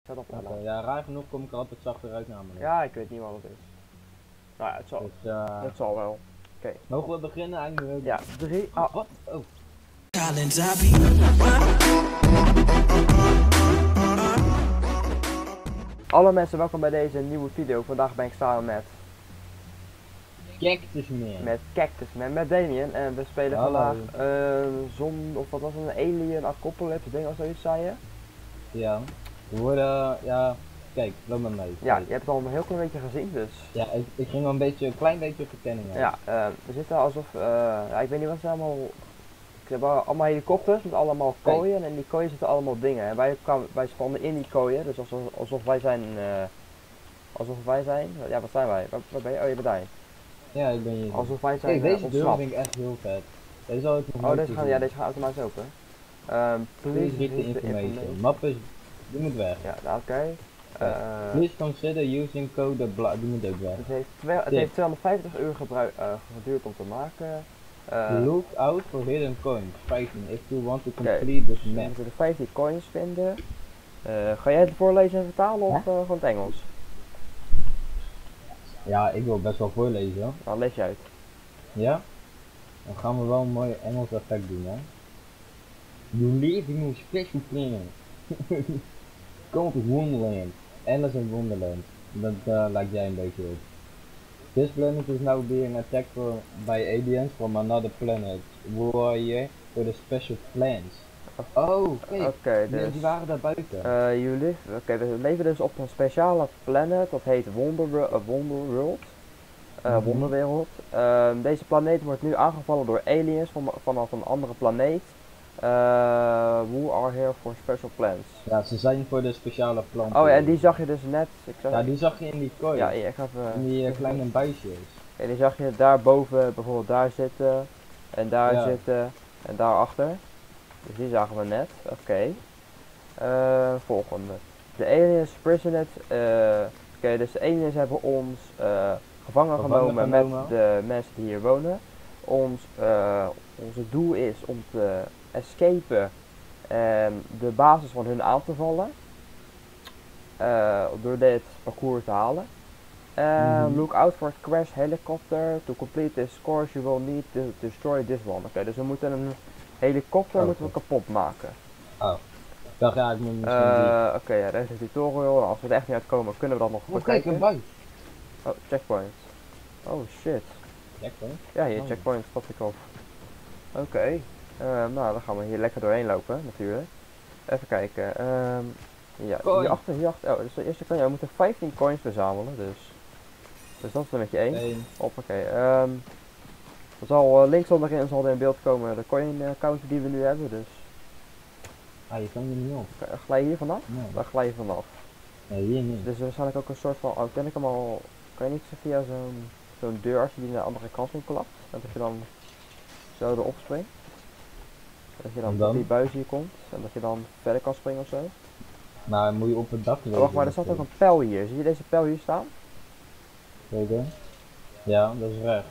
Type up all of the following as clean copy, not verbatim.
Zet op Oké, ja, raar genoeg kom ik er altijd zachter uit namelijk. Ja, ik weet niet wat het is. Nou ja, het zal wel. Oké. Mogen we beginnen eigenlijk? Ja, 3. Ah. Wat? Oh. Hallo mensen, welkom bij deze nieuwe video. Vandaag ben ik samen met Cactus Man, met Damien. En we spelen vandaag of wat was het, een Alien Apocalypse ding of zoiets, zei je? Ja, we worden, ja, kijk, loop maar mee. Ja, je hebt het al een heel klein beetje gezien, dus... Ja, ik ging wel een klein beetje op verkenning uit. Ja, we zitten alsof, ja, ik weet niet wat ze allemaal... Ze hebben allemaal helikopters met allemaal kooien en in die kooien zitten allemaal dingen. En wij spannen in die kooien, dus alsof wij zijn, ja wat zijn wij? Waar ben je? Oh, je bent hij. Ja, ik ben hier. Alsof wij zijn kijk, deze ontsnapt. deur vind ik echt heel vet. Deze zal ik nog nooit deze gaan, ja, deze gaan automatisch open. Please read the information. Map is, die moet weg. Ja, oké. Please consider using code bla, die moet ook weg. Het heeft 250 uur geduurd om te maken. Look out for hidden coins. 15. If you want to complete this map. We moeten 15 coins vinden. Ga jij het voorlezen en vertalen of gewoon het Engels? Ja, ik wil best wel voorlezen. Nou, lees je uit. Ja? Dan gaan we wel een mooi Engels effect doen, hè. You live in a special planet. Come to Wonderland. Alice in Wonderland. Dat lijkt jij een beetje op. This planet is now being attacked by aliens from another planet. Who are here for the special plans. Oh, kijk. Dus, die waren daar buiten. We leven dus op een speciale planet, dat heet Wonderworld. Wonderwereld. Deze planeet wordt nu aangevallen door aliens vanaf een andere planeet. Who are here for special plans. Ja, ze zijn voor de speciale planten. Oh ja, en die zag je dus net. Ja, die zag je in die kooi. Ja, ik ga even... In die kleine buisjes. En die zag je daarboven bijvoorbeeld daar zitten. En daar zitten. En daarachter. Dus die zagen we net. Oké. Volgende. De aliens prisonet. Oké, dus de aliens hebben ons gevangen genomen met de mensen die hier wonen. Onze doel is om te escapen en de basis van hun aan te vallen. Door dit parcours te halen. Look out for a crash helicopter. To complete this course you will need to destroy this one. Oké, dus we moeten een helikopter moeten we kapot maken. Oh. Ik dacht ja, ik moet misschien Oké, ja, dat is een tutorial. Als we er echt niet uitkomen, kunnen we dat nog bekijken. Kijk, een buis. Oh, checkpoint. Oh shit. Checkpoint? Ja, hier, checkpoint stop ik op. Oké. Nou, dan gaan we hier lekker doorheen lopen, natuurlijk. Even kijken. Ja, hierachter. Oh, dus de eerste kan je. We moeten 15 coins verzamelen, dus dat is er met je 1. Hoppakee. Links onderin zal er in beeld komen de coin counter die we nu hebben, dus. Ah, je kan hier niet op. Glij je hier vanaf? Nee. Daar glij je vanaf. Nee, hier niet. Dus waarschijnlijk ook een soort van, kan je niet via zo'n deur als je die naar de andere kant in klapt, dat je dan zo erop springt. Dat je dan op die buis hier komt en dat je dan verder kan springen of zo. Nou, dan moet je op het dak wezen. Wacht maar, er staat ook een pijl hier. Zie je deze pijl hier staan? Zeker. Ja, dat is rechts.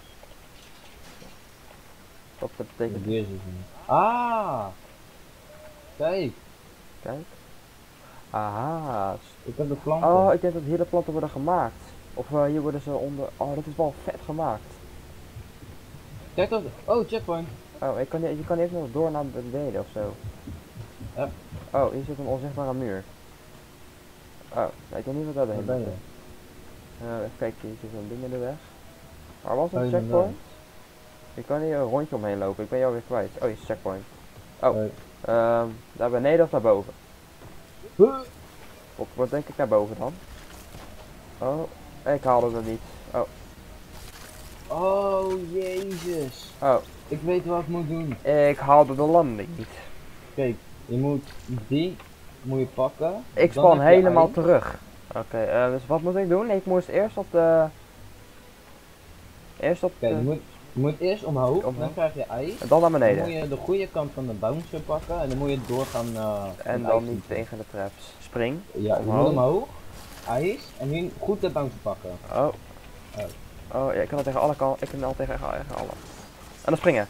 Dat betekent... Hier is het niet. Ah! Kijk! Kijk. Aha. Ik heb de planten. Oh, ik denk dat hier de planten worden gemaakt. Of hier worden ze onder... Oh, dat is wel vet gemaakt. Kijk dat... Oh, checkpoint! Oh, je kan even nog door naar beneden of zo. Ja. Oh, hier zit een onzichtbare muur. Oh, ik weet niet wat dat is. Even kijken, hier zit zo'n ding in de weg. Waar was het checkpoint? Ik kan hier een rondje omheen lopen, ik ben jou weer kwijt. Oh, hier is checkpoint. Oh, daar beneden of naar boven? Wat denk ik naar boven dan? Oh, ik haalde het niet. Oh. Oh, jezus. Oh. Ik weet wat ik moet doen. Ik haalde de landing niet. Kijk, je moet die pakken. Ik span helemaal terug. Oké, dus wat moet ik doen? Ik moest eerst op de... Kijk, je moet eerst omhoog, dan krijg je ijs. En dan naar beneden. Dan moet je de goede kant van de bouncer pakken en dan moet je doorgaan en dan niet tegen de traps. Spring. Ja, je moet omhoog, ijs en nu goed de bouncer pakken. Oh. Oh, ja, ik kan al tegen alle kanten, ik kan al tegen alle. En dan springen.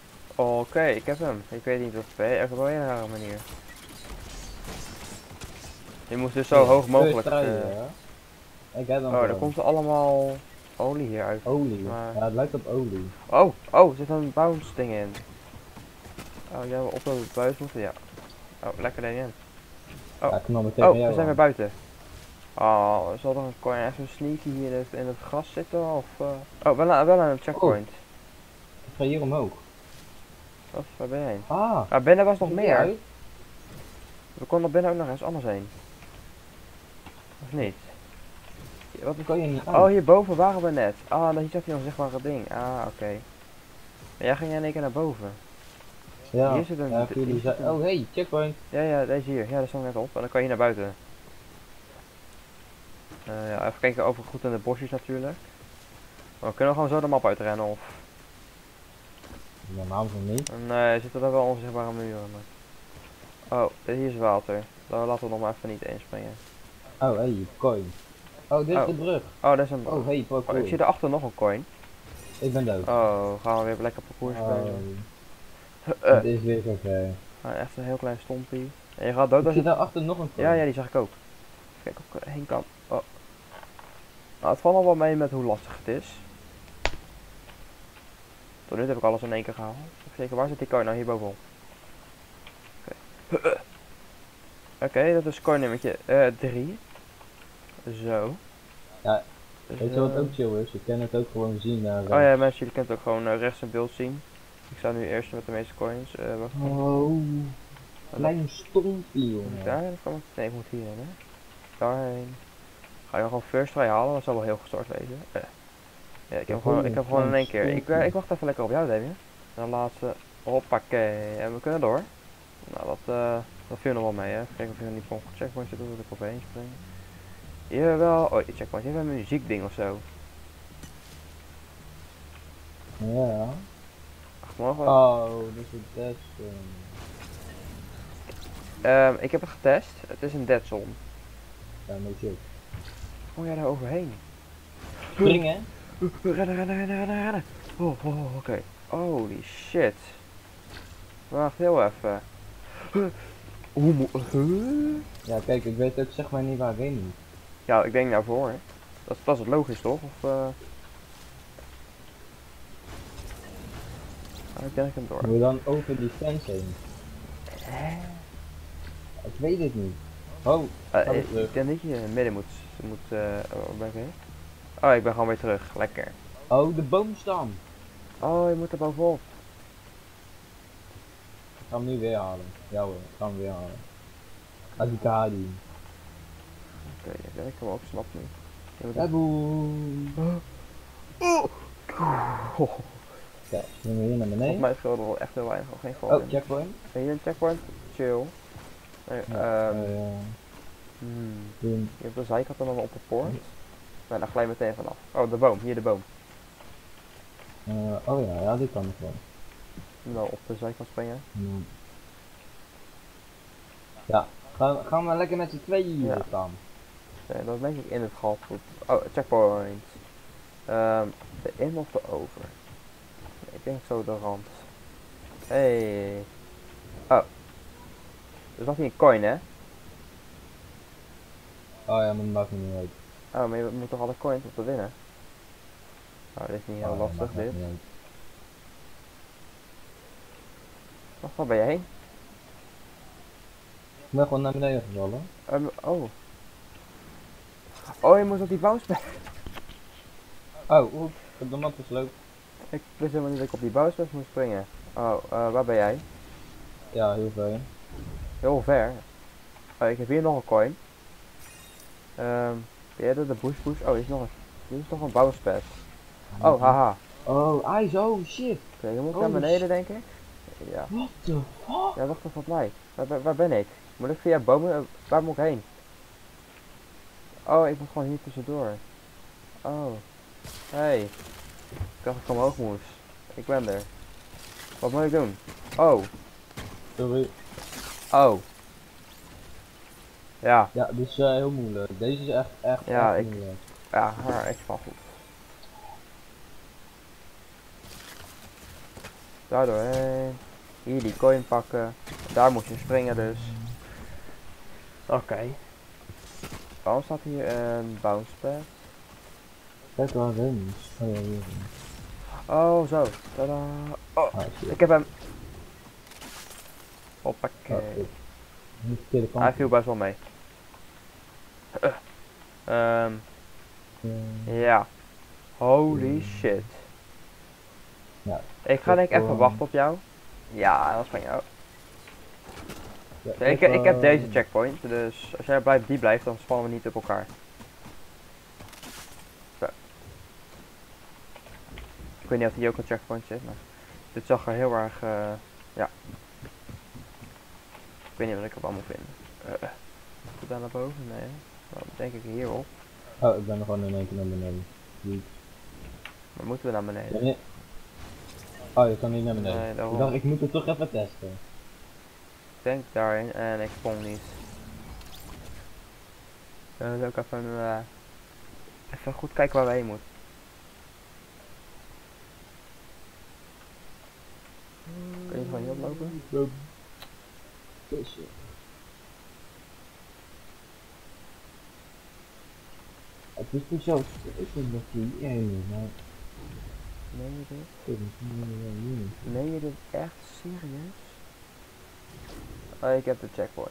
Oké, ik heb hem. Ik weet niet of het op een rare manier. Je moet dus zo hoog mogelijk... strijden, ja. Ik heb hem oh, er gewoon. komt er allemaal olie hier uit. Olie. Maar... Ja, het lijkt op olie. Oh, er zit een bounce ding in. Oh, jij wil op de buis moeten? Ja. Oh, lekker erin. Oh, Ja, knal me tegen oh, jou we zijn weer aan. buiten. Oh, zal er een coin echt zo sneaky hier in het gras zitten? Of, oh, wel aan een checkpoint. Ik ga hier omhoog. Of, waar ben je heen? Ah, Ah, binnen was nog zit meer. die uit? We konden binnen ook nog eens anders heen. Of niet? Wat is... Kan je niet uit? Oh, hierboven waren we net. Ah, hier zag je nog een zichtbare ding. Ah, oké. Maar jij ging in één keer naar boven. Ja, hier zit een- ja, hier jullie zit zei... een- Oh, hey, checkpoint. Ja, deze hier. Ja, daar stond net op. En dan kan je naar buiten. Ja, even kijken over goed in de bosjes natuurlijk. Maar we kunnen gewoon zo de map uitrennen of... Normaal van niet. Nee, zitten er wel onzichtbare muren. Maar... oh, hier is water. Daar laten we nog maar even niet inspringen. Oh, hey, coin. Oh, dit is Oh. de brug. Oh, dat is een... Oh, hey, oh, parkour. ik zie erachter nog een coin. Ik ben dood. Oh, gaan we weer lekker parcours Oh, spelen. het is weer zover. Echt een heel klein stompie. En je gaat dood Ik als zie het... daarachter nog een coin. Ja, die zag ik ook. Kijk of ik heen kan. Oh. Nou, het valt al wel mee met hoe lastig het is. Tot nu toe heb ik alles in één keer gehaald. Even kijken, waar zit die coin nou? Hier bovenop. Oké, Oké, dat is coin nummertje 3. Zo. Ja, weet je wat Zo. ook chill is? Je kan het ook gewoon zien naar Oh ja, mensen, jullie kunnen het ook gewoon rechts in beeld zien. Ik sta nu eerst met de meeste coins. Wacht. Oh, klein stompie, Moet ik jongen. daar? Kan ik? Nee, ik moet hierheen, hè. Daarheen. Ga je gewoon first try halen? Dat zal wel heel gestort wezen. Ja, ik heb gewoon in één keer. Ik wacht even lekker op jou, Damien. En dan laatste. Hoppakee. En we kunnen door. Nou, dat viel nog wel mee, hè. Even kijken of je niet van checkpoint zit, dat ik overheen spring. Jawel. Oh, die checkpoint. Je hebt een muziekding of zo. Ja. Wacht, morgen. Oh, dus het best. Ik heb het getest. Het is een dead zone. Ja, no chill. Oh ja, daar overheen. Springen? Rennen. Oh, oké. Holy shit. Wacht heel even. Ja, kijk, ik weet ook zeg maar niet waar ik heen moet. Ja, ik denk daarvoor. Hè. Dat is het logisch toch? Of ik denk hem door. Moet je dan over die fence heen? Ik weet het niet. Oh, ga weer terug. Ik denk dat je in het midden moet ben ik heen? Oh, ik ben gewoon weer terug. Lekker. Oh, de boomstam. Oh, je moet er bovenop. Ik ga hem nu weer halen. Ja hoor, ik ga hem weer halen. Als ik haar doen. Oké, ik hem ook, snap niet. Je moet Ja, boem. Ja, springen we hier naar Volgens beneden. mij scheelde wel echt heel weinig, of geen val. Oh, checkpoint. Ben hier een checkpoint? Chill. Nee, Ja, je hebt de zijkant dan op de poort. Nee, daar glij je meteen vanaf. Oh, de boom, hier de boom. oh ja, ja, die kan ik wel. Nou, op de zijkant springen. Ja, gaan we lekker met z'n tweeën hier Ja. staan. Nee, dat denk ik in het gat. Oh, checkpoint. De in of de over? Nee, ik denk zo de rand. Hey. Oh. Dus dat is niet een coin, hè? Oh ja, maar dat maakt me niet uit. Oh, maar je moet toch alle coins om te winnen? Nou, dit is niet heel Oh, lastig, maakt me dit. niet uit. Wacht, waar ben je heen? Ik ben gewoon naar beneden gevallen. Oh. Oh, je moet op die bounce pad. Oh, oep, ik heb de map gesloopt. Ik wist helemaal niet dat ik op die bounce pad moest springen. Oh, waar ben jij? Ja, heel ver. Heel ver. Oh, ik heb hier nog een coin. Ben jij de bush? Oh, hier is nog een bounce pad. Oh, haha. Oh, ijs, oh shit. Oké, je moet Oh, naar beneden, denk ik. Ja. What the fuck? Ja, wacht even op mij. Waar ben ik? Moet ik via bomen? Waar moet ik heen? Oh, ik moet gewoon hier tussendoor. Oh. Hey. Ik dacht dat ik omhoog moest. Ik ben er. Wat moet ik doen? Oh. Sorry. Oh. Ja. Ja, dit is heel moeilijk. Deze is echt Ja, moeilijk. Ja, maar echt van goed. Daar doorheen. Hier die coin pakken. Daar moet je springen dus. Oké. Waarom staat hier een bounce pad? Kijk waar hem is. Oh ja, hier. Oh, zo. Tadaa. Oh, Ah, shit. ik heb hem. Oh, Hoppakee. shit. Niet de verkeerde kant. Hij viel best wel mee. Ehm, ja. Holy shit. Ja. Ik ga denk ik even gewoon- wachten op jou. Ja, dat is van jou. Ja, Ik heb deze checkpoint, dus als jij blijft, die blijft, dan spannen we niet op elkaar. Zo. Ik weet niet of hier ook een checkpoint zit, maar dit zag er heel erg, ja. Ik weet niet wat ik ervan moet vinden. Moet ik daar naar boven? Nee. Dan denk ik hierop. Oh, ik ben er gewoon in één keer naar beneden. Niet. Maar moeten we naar beneden? Ja, nee. Oh, je kan niet naar beneden. Nee, daarom. Ik dacht, ik moet het toch even testen. Ik denk daarin en ik sprong niet. Dan ook even, even goed kijken waar we heen moeten. Kun je gewoon hier oplopen? Tussen. Het is niet zo steeds dat je één, maar Meen je dit? ik weet niet. Meen je dit echt serieus? Oh, ik heb de checkpoint.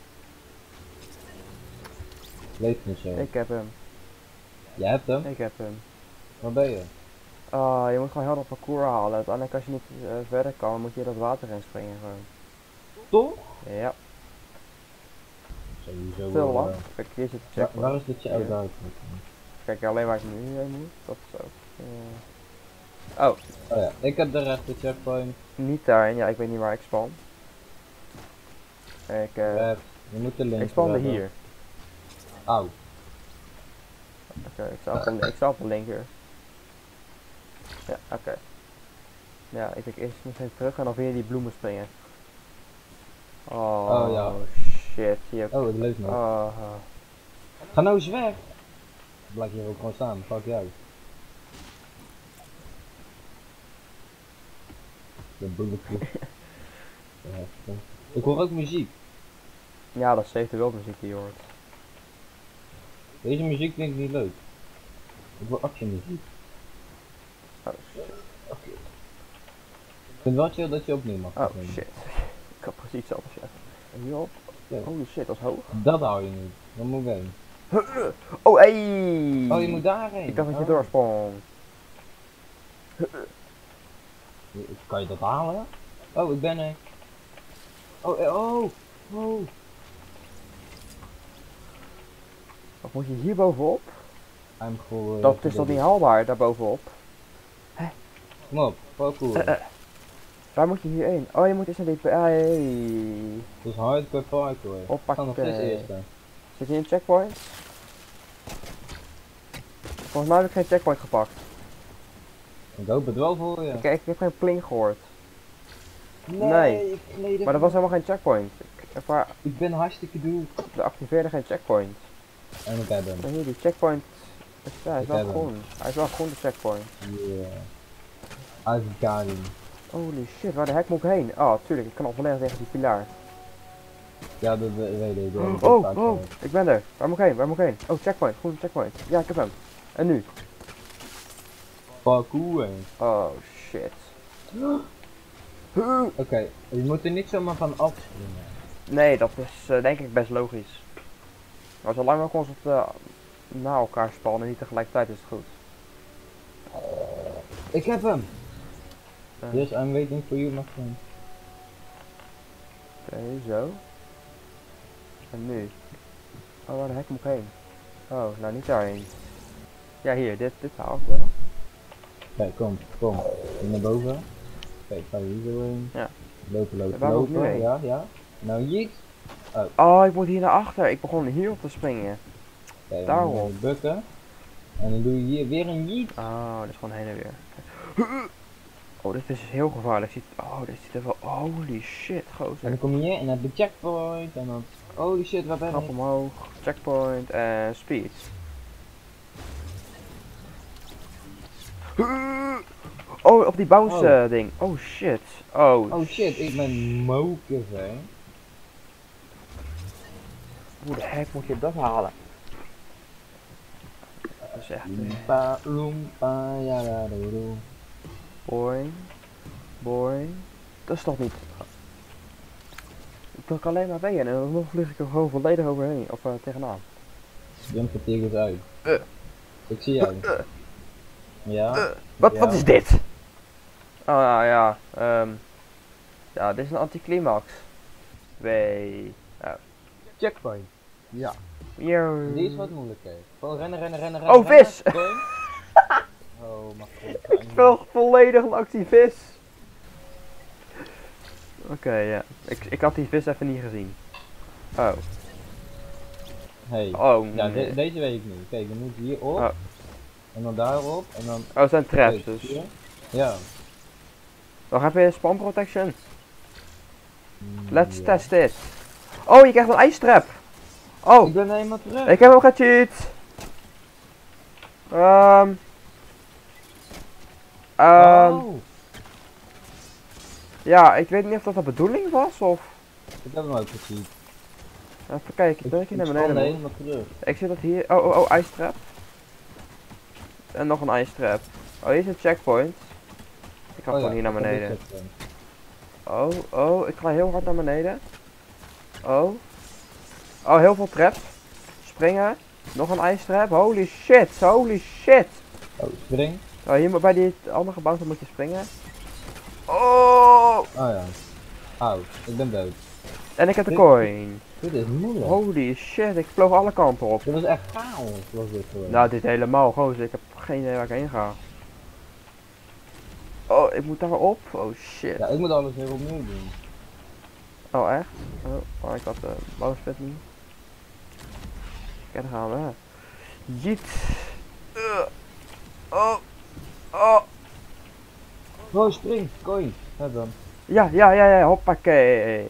Leeft niet zo. Ik heb hem. Jij hebt hem? Ik heb hem. Waar ben je? Oh, je moet gewoon heel dat parcours halen. Uiteindelijk als je niet verder kan, moet je dat water in springen gewoon. Toch? Ja, Sowieso. te lang. Kijk, hier zit de checkpoint. Waar is de check? Hier. Oh, daar is Kijk alleen waar ik nu heen moet. Dat is zo. Oh, het. Oh ja, ik heb de rechte checkpoint. niet daarin. Ja, ik weet niet waar ik span. Ik Je moet de links. spande hier. Auw. Oké, ik sta op de linker. Ja, oké. Ja, ik denk eerst nog even terug en dan weer die bloemen springen. Oh, ja. shit. Hier. Oh, het leeft nog. Oh, Ga nou eens weg! Blijf hier ook gewoon staan, fuck jou. De bulletproof. Ja, ik hoor ook muziek. ja, dat is Save the World muziek die je hoort. Deze muziek vind ik niet leuk. Ik wil actionmuziek. Oh shit. Oké. Ik vind wel chill dat je opnieuw mag Oh beginnen. shit. Ik had precies hetzelfde chef. En hierop. Ja. Holy shit, dat is hoog. Dat hou je niet. Dan moet ik heen. Oh, hey! Oh, je moet daarheen. Ik dacht dat je Oh. doorsprong. Kan je dat halen? Oh, ik ben er. Oh. Of moet je hier bovenop? I'm cool. Dat is toch niet haalbaar, daar bovenop? Kom op, parkour. Waar moet je hierheen? Oh, je moet eens naar die... Hey. Dat is hardcore parkour. Hoppa, Ga nog eens eerste. Zit hier een checkpoint? Volgens mij heb ik geen checkpoint gepakt. Ik hoop het wel voor je. Ik heb geen pling gehoord. Nee. Ik gleed Maar dat was helemaal geen checkpoint. Ik ben hartstikke doel. Er activeerde geen checkpoint. En ik heb hem. Maar hier, die checkpoint... Ja, hij is Ik wel heb hem. groen. Hij is wel groen, de checkpoint. Yeah. I've got him. Holy shit, waar de hek moet ik heen? Oh, tuurlijk, ik kan al volledig tegen die pilaar. Ja, dat weet ik. Oh, ik ben er. Waar moet ik heen? Oh, checkpoint, groen checkpoint. Ja, ik heb hem. En nu? Parkour. Oh, shit. Oké, je moet er niet zomaar van afspringen. Nee, dat is denk ik best logisch. Maar zolang we ons na elkaar spannen en niet tegelijkertijd is het goed. Ik heb hem! Uh, Yes, I'm waiting for you, my friend. Oké, zo. En nu? Oh, waar de hek moet ik heen? Oh, nou niet daarheen. Ja, hier, dit haal ik wel. Kijk, kom. Hier naar boven. Kijk, ga je hier zo heen. Ja. Lopen, Waar moet ik nu heen? ja. Nou, jeet. Oh, ik moet hier naar achter. Ik begon hierop te springen. Kijk, Daarom. dan bukken. En dan doe je hier weer een jeet. Oh, dit is gewoon heen en weer. Oh, dit is heel gevaarlijk. Oh, dit ziet er wel... Holy shit, En gozer. dan kom je hier en dan heb je checkpoint. En dan... Holy shit, waar ben Trap ik? omhoog, checkpoint en speed. Oh, op die bounce ding. Oh shit. Oh shit, ik ben mokerver. Hoe de heck moet je dat halen? is echt... Loompa, loompa, ja, ja, doe. boing. Boing. Dat is toch niet... Ik kan alleen maar ween en dan vlieg ik er gewoon volledig overheen. Of tegenaan. Jump de tegels uit. Ik zie jou. Ja. Wat is dit? Oh nou ja, ja, dit is een anticlimax. 2. Checkpoint. Ja. Yo. Die is wat moeilijker. Gewoon rennen. Oh, vis! Rennen. Oh, mijn god. Ik speel volledig een actie vis. Oké, ja. Ik had die vis even niet gezien. Oh. Hey. Oh, Ja, nee. deze weet ik niet. Kijk, dan moet je hierop. Oh. En dan daarop. En dan... Oh, het zijn traps Kijk, dus. zie je? Ja. Nog heb je spam protection. Let's Ja. test it. Oh, je krijgt een ijstrap. Oh, Ik ben helemaal terug. ik heb hem gecheat. Oh. Ja, ik weet niet of dat de bedoeling was of... Ik heb hem ook gezien. Even kijken, druk je naar Ik beneden. sta moet. helemaal terug. Ik zit dat hier. Oh, ijstrap. En nog een ijstrap. Oh, hier is een checkpoint. Ik ga Oh gewoon ja, hier naar ik heb beneden. dit checkpoint. Oh, ik ga heel hard naar beneden. Oh, heel veel traps. Springen. Nog een ijstrap. Holy shit. Oh, spring. Oh, hier bij die andere gebouw moet je springen. Oh! Oh ja. Auw, ik ben dood. En ik heb de Dit- coin. Dit is moeilijk. Holy shit, ik vloog alle kanten op. Dit was echt chaos, was dit gewoon. Nou, dit helemaal, gozer. Ik heb geen idee waar ik heen ga. Oh, ik moet daar op. Oh shit. Ja, ik moet alles weer opnieuw doen. Oh, echt? Oh, ik had de bouwspet niet. Kijk, daar gaan we. Jeet. Oh. Oh, spring, coin. Ja dan. Ja, hoppakee.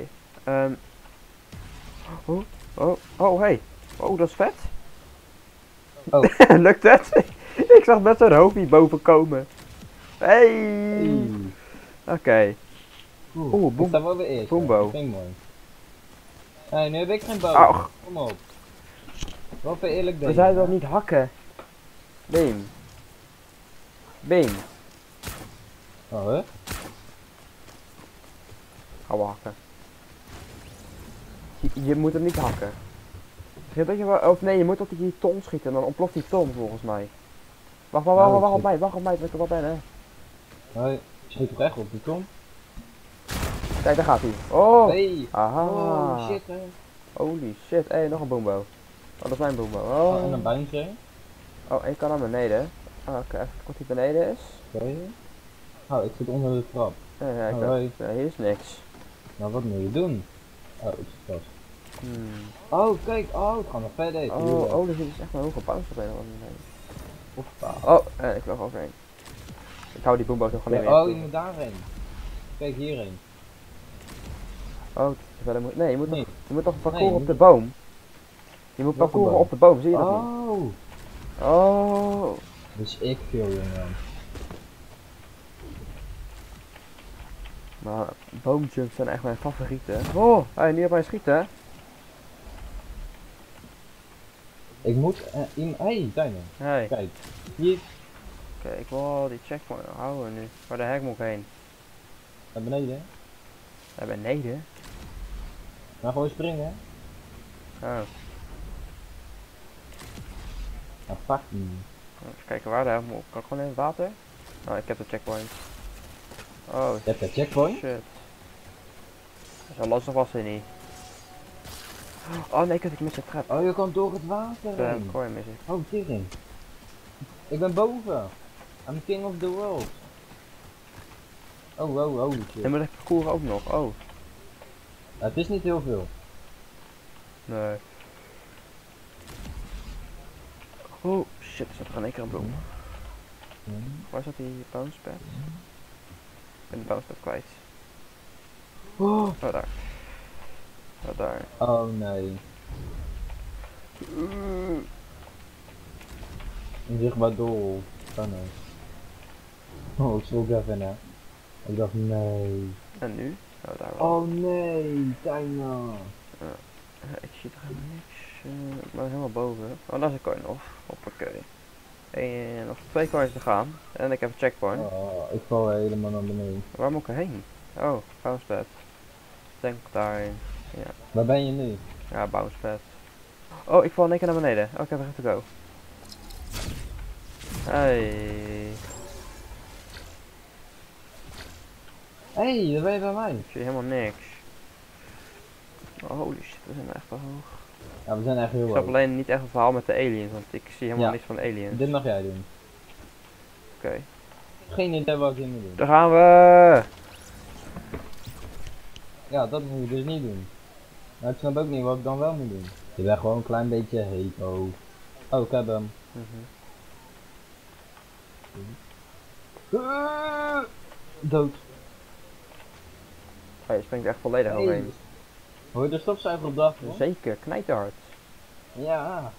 Hey. Oh, dat is vet. Oh. Lukt het? Ik zag net zo'n hoofdje boven komen. Hey. Oké. Oeh, boem. Ik sta wel weer eerst. Boombo. Dat vind ik mooi. Hey, nu heb ik geen boom. Ach. Kom op. Wat voor eerlijk We deze. zeiden toch niet hakken? Beam. Oh, hè? Gaan we hakken. Je moet hem niet hakken. Dat je wel, of nee, je moet op die ton schieten en dan ontploft die ton volgens mij. Wacht op mij, dat ik er wel ben hè. Hoi. Schiet toch echt op die kom? Kijk, daar gaat hij. Oh! Hey. Aha! Oh, shit, hè. Holy shit, hé, nog een boombo. Oh, dat is mijn boombo. Oh, en een Oh, buintje. oh ik kan naar beneden. Oh, oké, even wat hier beneden is. Oké. Oh, ik zit onder de trap. Ja, ik Hoi. hier is niks. Nou, wat moet je doen? Oh, ik zit vast. Hmm. Oh, kijk. Oh, het gaat nog verder. Oh, er zit dus echt een hoge bounce op een of andere manier. Hoppa. Oh, ik vloog overheen. Ik hou die boomboot nog gewoon Ja, niet meer. oh, je moet daarheen. Kijk hierheen. Oh, verder moet... Nee, je moet Nee. toch, je moet toch parcours Nee, op je de moet- boom? Je moet Welke parcours boom? op de boom, zie je dat niet? Oh. Oh. Dus ik veel, jongen. Maar boomjumps zijn echt mijn favorieten. Oh, hey, niet op mij schieten hè? Ik moet hey, Tijmen. Hey. Kijk. Hier. Oké, ik wil die checkpoint houden nu. Waar de hek moet ik heen? Naar beneden. Naar beneden? Nou, gewoon springen. Oh, Nou, fuck you. even kijken waar de hek moet. Kan ik gewoon in het water? Oh, ik heb de checkpoint. Oh, Je hebt een checkpoint. shit. Zo lastig was hij niet. Oh nee, ik mis de trap. Oh, je kan door het water De heen. coin mis ik. Oh, tering. Ik ben boven. I'm king of the world. Oh, holy shit. En moet ik parcours ook nog? Oh, Het is niet heel veel. nee. Oh shit, er zat er in één keer een bloem. Waar zat die bounce pad? Ik ben de bounce pad kwijt. Oh. Oh, daar. Oh, daar. Oh nee. Een zichtbaar doel. Oh nee. Oh, ik schrok even na. Ik dacht nee. En nu? Oh, daar wel. Oh nee, Tijna. Ik zie er helemaal niks. Ik ben helemaal boven. Oh, daar is een coin nog. Hoppakee. En nog 2 coins te gaan. En ik heb een checkpoint. Oh, ik val helemaal naar beneden. Waar moet ik erheen? Oh, bounce pad. Denk daarin. Ja. Waar ben je nu? Ja, bounce pad. Oh, ik val in één keer naar beneden. Oh, ik heb er echt te go. Hey. Hey, daar ben je bij mij. Ik zie helemaal niks. Oh, holy shit, we zijn echt wel hoog. Ja, we zijn echt heel Ik snap hoog. alleen niet echt het verhaal met de aliens, want ik zie helemaal Ja. niks van de aliens. Dit mag jij doen. Oké. Geen idee wat ik moet doen. Daar gaan we! Ja, dat moet je dus niet doen. Maar ik snap ook niet wat ik dan wel moet doen. Je bent gewoon een klein beetje heto. Oh, ik heb hem. Dood. Oh, je springt echt volledig overheen. Hoor je de stofzuiger op de achtergrond? Zeker, knijterhard. Ja.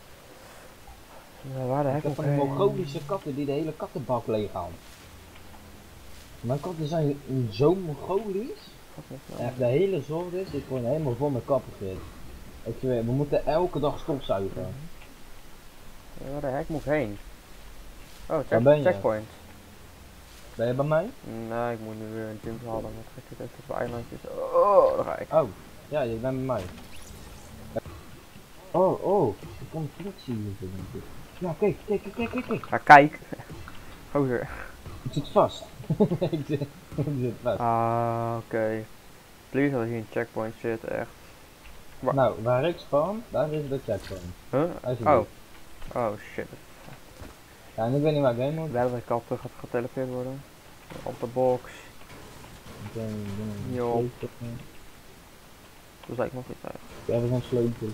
Ja, waar de Ik hek heb ook van die heen? Mongolische katten die de hele kattenbak leeghalen. Mijn katten zijn zo Mongolisch. Echt, de hele zorg is gewoon helemaal vol met katten zit. Ik zweer, we moeten elke dag stofzuigen. Ja, waar de hek moet ik heen? Oh, Waar ben je? checkpoint. Ben je bij mij? Nee, ik moet nu weer een gym halen. Wat gek het even op eilandjes. Oh, daar ga ik. Oh, ja, je bent bij mij. Oh, er komt flexie hier zo, denk ik. Ja, kijk. Ga kijken. Gozer. Ik zit vast. ik zit vast. Ah, oké. Please dat hier een checkpoint zit, echt. Nou, waar ik spawn, daar is de checkpoint. Huh? Alsjeblieft. Oh shit. Ja, en ik weet niet waar ik heen moet. Wel dat ik al terug gaat getelepeerd worden. Op de box. Jo. Dus lijkt me nog iets uit. Ja, we zijn sleutel.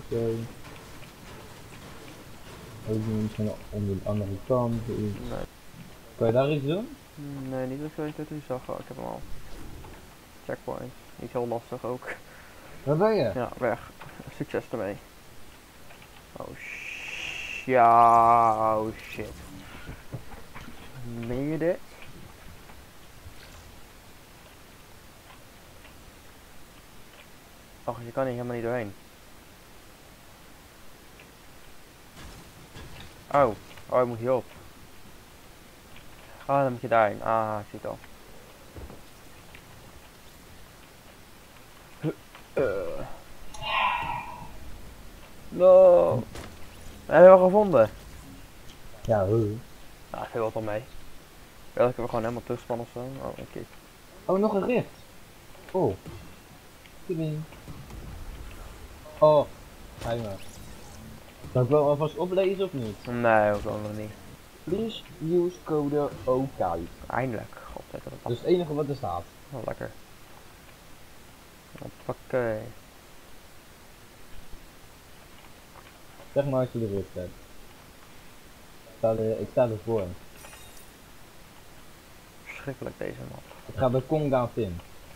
Ook misschien onder de andere kant. Nee. Kan je daar iets doen? Nee, niet dat ik het nu zag. Oh, ik heb hem al. Checkpoint. Niet heel lastig ook. Waar ben je? Ja, weg. Succes ermee. Oh shit. Ja, oh shit. Meen je dit? Och, je kan hier helemaal niet doorheen. Oh, je moet hierop. Ah, dan moet je daarheen. Ah, ik zie het al. No. Heb je wel gevonden? Ja, hoe? Nou, ik wat al mee. Wel, ik heb gewoon helemaal terugspannen of zo. Oh, oké. Oh, nog een rift. Oh. Tuding. Oh, ga je maar. Zal ik wel alvast oplezen of niet? Nee, ook nog niet. Please use code OK. Eindelijk. God, dat is Dat is het enige wat er staat. wel lekker. Hoppakee. Zeg maar als je de rift hebt. Ik sta ervoor. Verschrikkelijk deze map. Ik ga bij Konga Tim.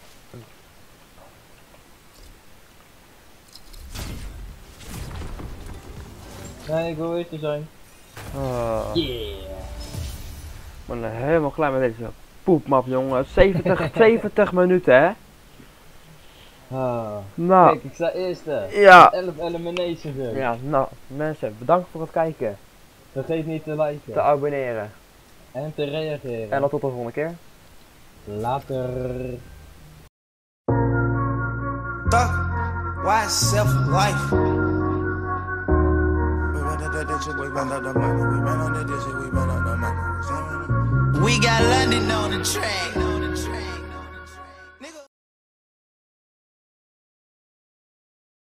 Nee, ik wil eerst zijn. Yeah! Ik ben helemaal klaar met deze poepmap, jongen. 70 minuten, hè? Nou, Kijk, ik sta eerste. ja. 11 eliminations. Ja, nou, mensen, bedankt voor het kijken. Vergeet niet te liken. Te abonneren. En te reageren. En dan tot de volgende keer. Later. Why self-life? We got London on the track.